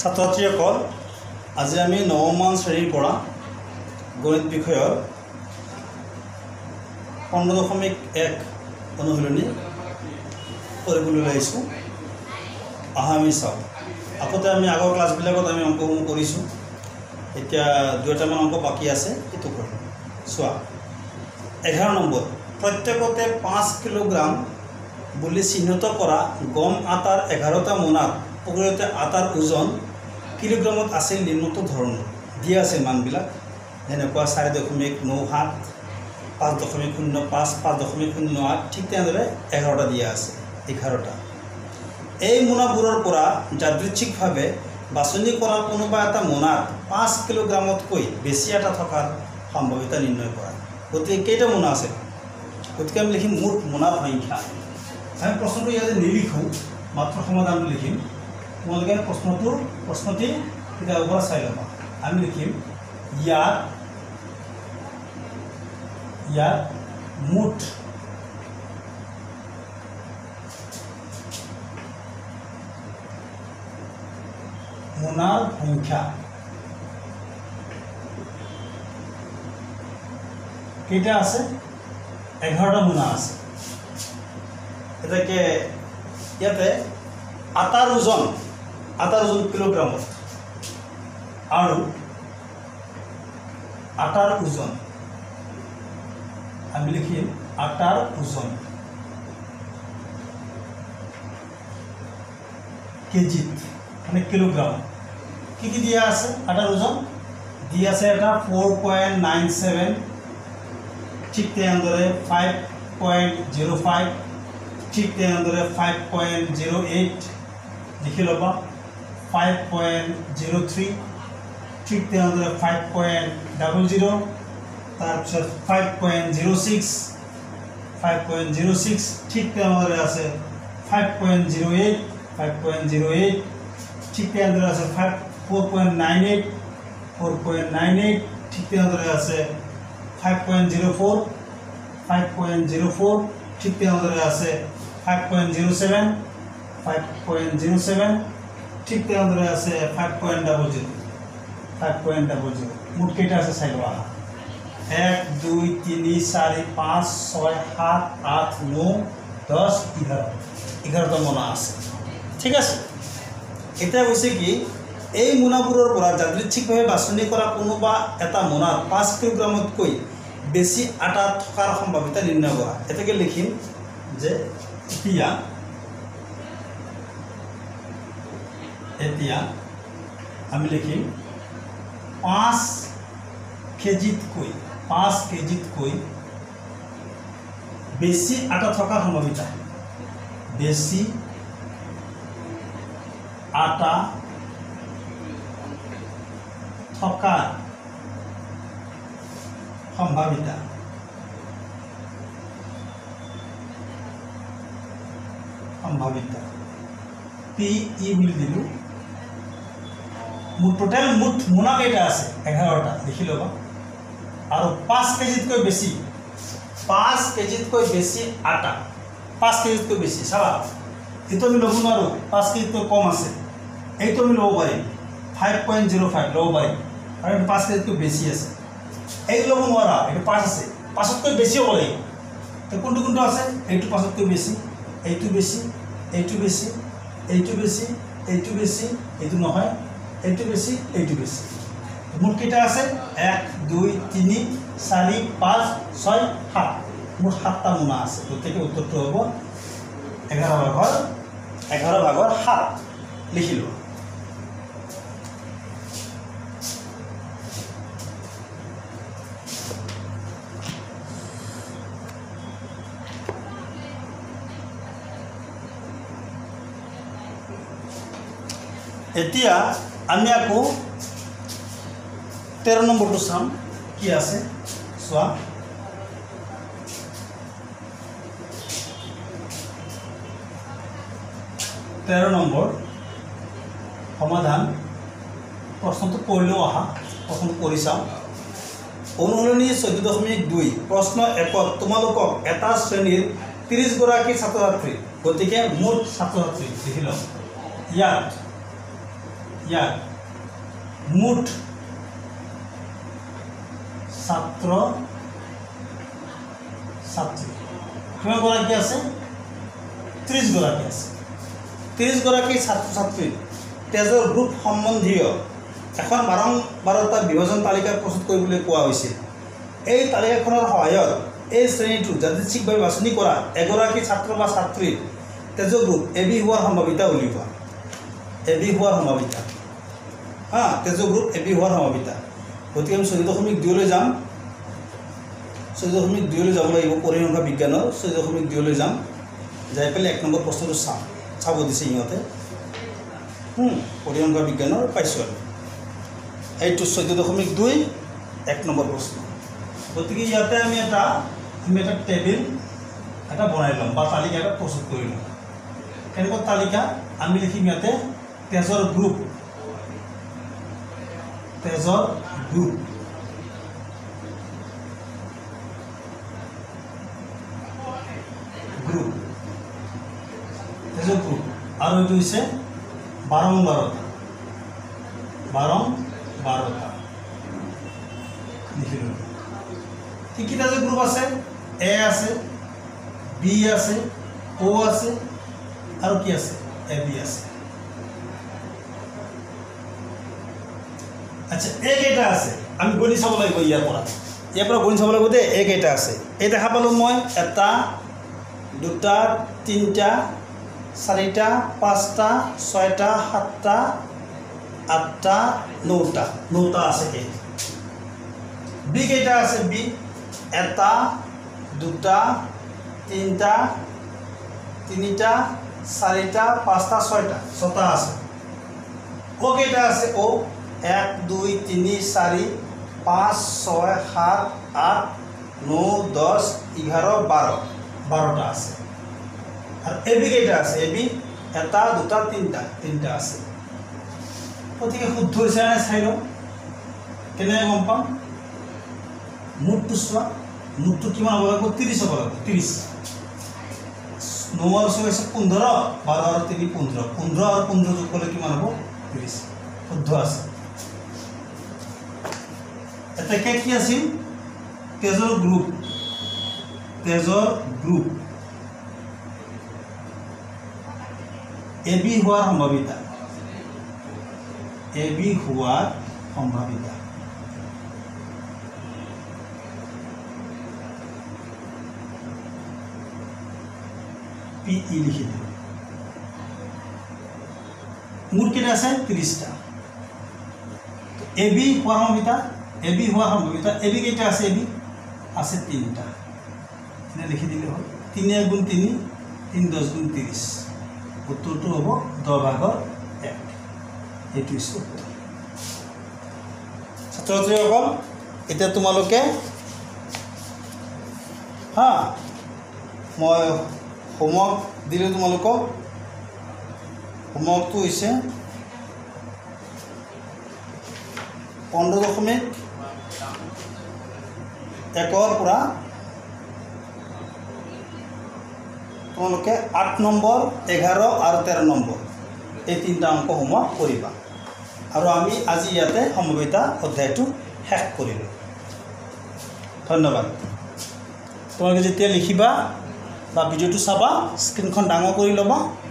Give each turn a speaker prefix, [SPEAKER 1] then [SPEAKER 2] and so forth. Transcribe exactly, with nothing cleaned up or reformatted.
[SPEAKER 1] ছাত্ৰছাত্ৰীসকল আজি আমি নৱমমান শ্ৰেণীৰ পৰা গণিত বিষয়ৰ পোন্ধৰ দশমিক এক অনুশীলনী কৰিবলৈ ওলাইছোঁ। আহা আমি চাওঁ। আগতে আমি আগৰ ক্লাছবিলাকত আমি অংকসমূহ কৰিছোঁ, এতিয়া দুটামান অংক বাকী আছে, সেইটো কৰিম। চোৱা, এঘাৰ নম্বৰ, প্ৰত্যেকতে পাঁচ কিলোগ্ৰাম বুলি চিহ্নিত কৰা গম আটাৰ এঘাৰটা মোনাত প্ৰকৃততে আটাৰ ওজন কিলোগ্ৰামত আছিল নিম্নত ধৰণৰ দিয়া আছে মানবিলাক, যেনেকুৱা চাৰি দশমিক ন সাত, পাঁচ দশমিক শূন্য পাঁচ, পাঁচ দশমিক শূন্য আঠ, ঠিক তেনেদৰে এঘাৰটা দিয়া আছে। এঘাৰটা এই মোনাবোৰৰ পৰা যাদৃচ্ছিকভাৱে বাছনি কৰা কোনোবা এটা মোনাত পাঁচ কিলোগ্ৰামতকৈ বেছি আটা থকাৰ সম্ভাৱিতা নিৰ্ণয় কৰা। গতিকে কেইটা মোনা আছে? গতিকে আমি লিখিম মুঠ মোনাৰ সংখ্যা। আমি প্ৰশ্নটো ইয়াতে নিলিখোঁ, মাত্ৰ সমাধানটো লিখিম। তোমালোকে প্ৰশ্নটোৰ প্ৰশ্নটি কিতাপৰ পৰা চাই ল'বা। আমি লিখিম ইয়াত ইয়াত মুঠ মোনাৰ সংখ্যা কেইটা আছে? এঘাৰটা মোনা আছে। এটাকে ইয়াতে আটাৰ ওজন আটাৰ ওজন কিলোগ্ৰামত আৰু আটাৰ ওজন আমি লিখিম আটাৰ ওজন কেজিত, মানে কিলোগ্ৰাম। কি কি দিয়া আছে? আটাৰ ওজন দিয়া আছে এটা ফ'ৰ পইণ্ট নাইন ছেভেন, ঠিক তেনেদৰে ফাইভ পইণ্ট জিৰ' ফাইভ, ঠিক তেনেদৰে ফাইভ পইণ্ট জিৰ' এইট লিখি ল'বা, ফাইভ পইণ্ট জিৰ' থ্ৰী, ঠিক তেনেদৰে ফাইভ পইণ্ট ডাবল জিৰ', তাৰপিছত five point zero' six, five point zero' six, ঠিক তেনেদৰে আছে five point zero' eight, five point zero' eight, ঠিক তেনেদৰে আছে five four point nine eight, four point nine eight, ঠিক তেনেদৰে আছে five point zero' four, five point zero' four, ঠিক তেনেদৰে আছে five point zero' seven, five point zero' seven, ঠিক তেনেদৰে আছে five point double zero', five point double zero'. মুঠ কেইটা আছে চাই লোৱা। এক দুই তিনি চাৰি পাঁচ ছয় সাত আঠ ন দহ এঘাৰ, এঘাৰটা মোনা আছে। ঠিক আছে, এতিয়া হৈছে কি, এই মোনাবোৰৰ পৰা যাদৃচ্ছিকভাৱে বাছনি কৰা কোনোবা এটা মোনাত পাঁচ কিলোগ্ৰামতকৈ বেছি আটা থকাৰ সম্ভাৱিতা নিৰ্ণয় কৰা। এটাকে লিখিম যে এতিয়া এতিয়া আমি লিখিম পাঁচ কেজিতকৈ পাঁচ কেজিতকৈ বেছি আটা থকাৰ সম্ভাৱিতা, বেছি আটা থকাৰ সম্ভাৱিতা সম্ভাৱিতা পি ই বুলি দিলোঁ। মোৰ টোটেল মুঠ মোনা কেইটা আছে? এঘাৰটা লিখি ল'বা। আৰু পাঁচ কেজিতকৈ বেছি, পাঁচ কেজিতকৈ বেছি আটা, পাঁচ কেজিতকৈ বেছি। চাবা, এইটো আমি ল'ব নোৱাৰোঁ, পাঁচ কেজিতকৈ কম আছে। এইটো আমি ল'ব পাৰিম, ফাইভ পইণ্ট জিৰ' ফাইভ ল'ব পাৰিম, আৰু এইটো পাঁচ কেজিতকৈ বেছি আছে। এইটো ল'ব নোৱাৰা, এইটো পাঁচ আছে, পাঁচতকৈ বেছি হ'ব লাগিব। তো কোনটো কোনটো আছে? এইটো পাঁচতকৈ বেছি, এইটো বেছি, এইটো বেছি, এইটো বেছি, এইটো বেছি, এইটো নহয়, এইটো বেছি, এইটো বেছি। মুঠ কেইটা আছে? এক দুই তিনি চাৰি পাঁচ ছয় সাত, মুঠ সাতটা মোনা আছে। গতিকে উত্তৰটো হ'ব এঘাৰ ভাগৰ এঘাৰ ভাগৰ সাত লিখিলোঁ। এতিয়া আমি আকৌ তেৰ নম্বৰটো চাম, কি আছে চোৱা। তেৰ নম্বৰ সমাধান। প্ৰশ্নটো কৰিলেও আহা, প্ৰশ্নটো কৰি চাওঁ। অনুশীলনী চৈধ্য দশমিক দুই, প্ৰশ্ন একত তোমালোকক এটা শ্ৰেণীৰ ত্ৰিছ গৰাকী ছাত্ৰ ছাত্ৰী, গতিকে মুঠ ছাত্ৰ ছাত্ৰী লিখি লওঁ। ইয়াত ইয়াত মুঠ ছাত্ৰ ছাত্ৰী কিমান গৰাকী আছে ত্ৰিছ গৰাকী আছে ত্ৰিছ গৰাকী ছাত্ৰ ছাত্ৰী তেজৰ গ্ৰুপ সম্বন্ধীয় এখন বাৰম্বাৰতা বিভাজন তালিকা প্ৰস্তুত কৰিবলৈ কোৱা হৈছিল এই তালিকাখনৰ সহায়ত এই শ্ৰেণীটো যাদৃচ্ছিকভাৱে বাছনি কৰা এগৰাকী ছাত্ৰ বা ছাত্ৰীৰ তেজৰ গ্ৰুপ এ বি হোৱাৰ সম্ভাৱিতা উলিওৱা এ বি হোৱাৰ সম্ভাৱিতা হা তেজৰ গ্ৰুপ এ বি হোৱাৰ সম্ভাৱিতা গতিকে আমি চৈধ্য দশমিক দুইলৈ যাম চৈধ্য দশমিক দুইলৈ যাব লাগিব পৰিসংখ্যা বিজ্ঞানৰ চৈধ্য দশমিক দুইলৈ যাম যাই পেলাই এক নম্বৰ প্ৰশ্নটো চাম চাব দিছে সিহঁতে পৰিসংখ্যা বিজ্ঞানৰ পাইছোঁ আমি এইটো চৈধ্য দশমিক দুই এক নম্বৰ প্ৰশ্ন গতিকে ইয়াতে আমি এটা আমি এটা টেবিল এটা বনাই ল'ম বা তালিকা এটা প্ৰস্তুত কৰি ল'ম কেনেকুৱা তালিকা আমি লিখিম ইয়াতে তেজৰ গ্ৰুপ তেজৰ গ্ৰুপ গ্ৰুপ তেজৰ গ্ৰুপ আৰু এইটো হৈছে বাৰম্বাৰতা বাৰম্বাৰতা লিখি ল'ম কি কি তেজৰ গ্ৰুপ আছে এ আছে বি আছে অ' আছে আৰু কি আছে এ বি আছে আচ্ছা এ কেইটা আছে আমি গণি চাব লাগিব ইয়াৰ পৰা ইয়াৰ পৰা গণি চাব লাগিব দেই এ কেইটা আছে এই দেখা পালোঁ মই এটা দুটা তিনিটা চাৰিটা পাঁচটা ছয়টা সাতটা আঠটা নটা নটা আছে এই বি কেইটা আছে বি এটা দুটা তিনিটা তিনিটা চাৰিটা পাঁচটা ছয়টা ছটা আছে অ' কেইটা আছে অ' এক দুই তিনি চাৰি পাঁচ ছয় সাত আঠ ন দহ এঘাৰ বাৰ বাৰটা আছে আৰু এ বি কেইটা আছে এ বি এটা দুটা তিনিটা তিনিটা আছে গতিকে শুদ্ধ হৈছে নে চাই লওঁ কেনেকৈ গম পাম মুঠটো চোৱা মুঠটো কিমান হ'ব লাগিব ত্ৰিছ হ'ব লাগিব ত্ৰিছ ন আৰু ছয় হৈছে পোন্ধৰ বাৰ আৰু তিনি পোন্ধৰ পোন্ধৰ আৰু পোন্ধৰ যোগ কৰিলে কিমান হ'ব ত্ৰিছ শুদ্ধ আছে এতেকে কি আছিল তেজৰ গ্ৰুপ তেজৰ গ্ৰুপ এ বি হোৱাৰ সম্ভাৱিতা এ বি হোৱাৰ সম্ভাৱিতা পি ই লিখি দিলোঁ মুঠ কেইটা আছে ত্ৰিছটা এ বি হোৱাৰ সম্ভাৱিতা এ বি হোৱাৰ সম্ভাৱিতা এ বি কেইটা আছে এ বি আছে তিনিটা এনে লিখি দিলে হ'ল তিনি এক গুণ তিনি তিনি দহ গুণ ত্ৰিছ উত্তৰটো হ'ব দহ ভাগৰ এক এইটো হৈছে উত্তৰ ছাত্ৰ ছাত্ৰীসকল এতিয়া তোমালোকে হা মই হোমৱৰ্ক দিলোঁ তোমালোকক হোমৱৰ্কটো হৈছে পোন্ধৰ দশমিক একৰ পৰা তোমালোকে আঠ নম্বৰ এঘাৰ আৰু তেৰ নম্বৰ এই তিনিটা অংক হোমৱৰ্ক কৰিবা আৰু আমি আজি ইয়াতে সম্ভাৱিতা অধ্যায়টো শেষ কৰিলোঁ ধন্যবাদ তোমালোকে যেতিয়া লিখিবা বা ভিডিঅ'টো চাবা স্ক্ৰীনখন ডাঙৰ কৰি ল'বা